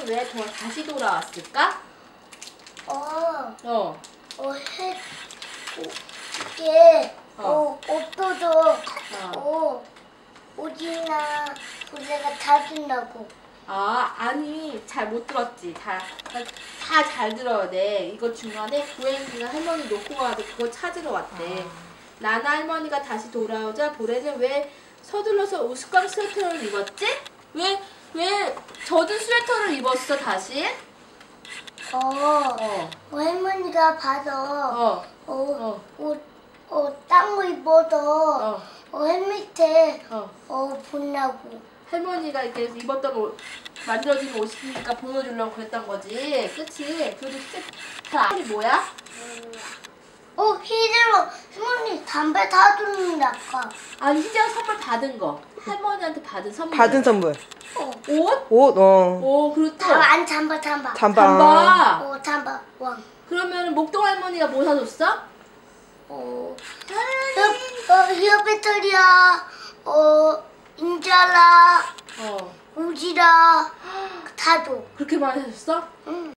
왜 다시 돌아왔을까? 이게 없어져. 오지나 고래가 찾으려고. 아니 잘 못 들었지. 다 잘 들어야 돼. 이거 중간에 고양이가 할머니 놓고 가도 그거 찾으러 왔대. 나나 할머니가 다시 돌아오자 보레는 왜 서둘러서 우스꽝 스웨터를 입었지? 왜 젖은 스웨터를 입었어 다시? 할머니가 봐서 딴 거 입어서 햇밑에 보냐고. 할머니가 이렇게 입었던 옷, 만들어진 옷이니까 보여주려고 그랬던 거지. 그치? 그래도 스웨터 뭐야? 희재로 할머니 담배 사주는데 아까. 아니 희재가 선물 받은 거. 할머니한테 받은 선물. 받은 선물. 옷? 옷, 그리고 또 잠바. 잠바. 왕. 그러면 목동 할머니가 뭐 사줬어? 히어배터리야. 인자라. 우지라. 다 줘. 그렇게 많이 사줬어? 응.